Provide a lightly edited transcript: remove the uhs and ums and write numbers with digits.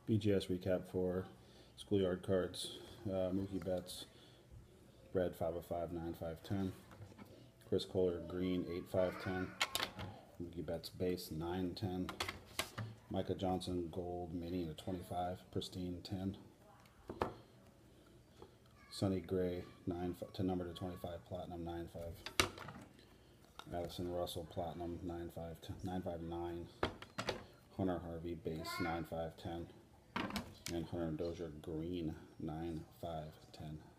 BGS recap for Schoolyard Cards. Mookie Betts, red 5/5, 9/5/10. Chris Kohler, green 8/5/10. Mookie Betts base 9/10. Micah Johnson, gold mini to 25, pristine 10. Sonny Gray, 9 to number to 25, platinum 9/5. Addison Russell, platinum 9/5/9. Hunter Harvey, base 9/5/10. And Hunter Dozier, green 9/5/10.